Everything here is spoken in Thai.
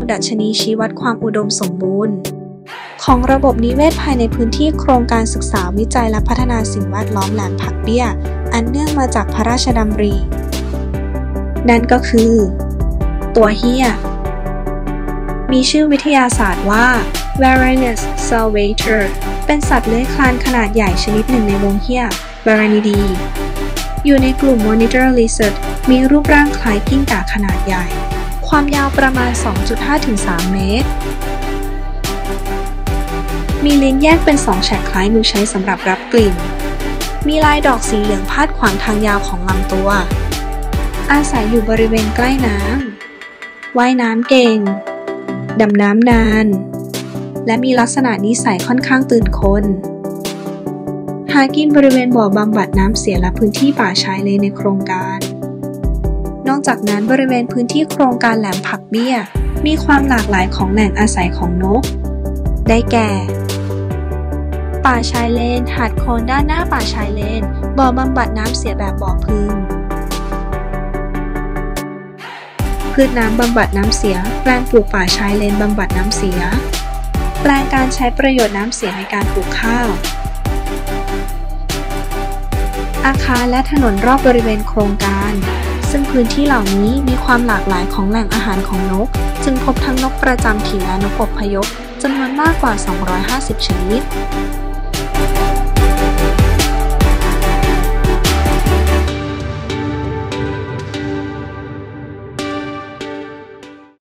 ดัชนีชี้วัดความอุดมสมบูรณ์ของระบบนิเวศภายในพื้นที่โครงการศึกษาวิจัยและพัฒนาสิ่งแวดล้อมแหลมผักเบี้ยอันเนื่องมาจากพระราชดำรินั่นก็คือตัวเหี้ยมีชื่อวิทยาศาสตร์ว่า Varanus salvator เป็นสัตว์เลื้อยคลานขนาดใหญ่ชนิดหนึ่งในวงเหี้ย Varanidae อยู่ในกลุ่ม Monitor lizard มีรูปร่างคล้ายกิ้งก่าขนาดใหญ่ความยาวประมาณ 2.5-3 เมตรมีลิ้นแยกเป็น2แฉกคล้ายมือใช้สำหรับรับกลิ่นมีลายดอกสีเหลืองพาดขวางทางยาวของลำตัวอาศัยอยู่บริเวณใกล้น้ำว่ายน้ำเก่งดำน้ำนานและมีลักษณะนิสัยค่อนข้างตื่นคนหากินบริเวณบ่อบำบัดน้ำเสียและพื้นที่ป่าชายเลนในโครงการนอกจากนั้นบริเวณพื้นที่โครงการแหลมผักเบี้ยมีความหลากหลายของแหล่งอาศัยของนกได้แก่ป่าชายเลนหาดโคลนด้านหน้าป่าชายเลนบ่อบำบัดน้ำเสียแบบบ่อพึงพืชน้ำบำบัดน้ำเสียแปลงปลูกป่าชายเลนบำบัดน้ำเสียแปลงการใช้ประโยชน์น้ำเสียในการปลูกข้าวอาคารและถนนรอบบริเวณโครงการซึ่งพื้นที่เหล่านี้มีความหลากหลายของแหล่งอาหารของนกจึงพบทั้งนกประจำถิ่นและนกอพยพจำนวนมากกว่า250ชนิด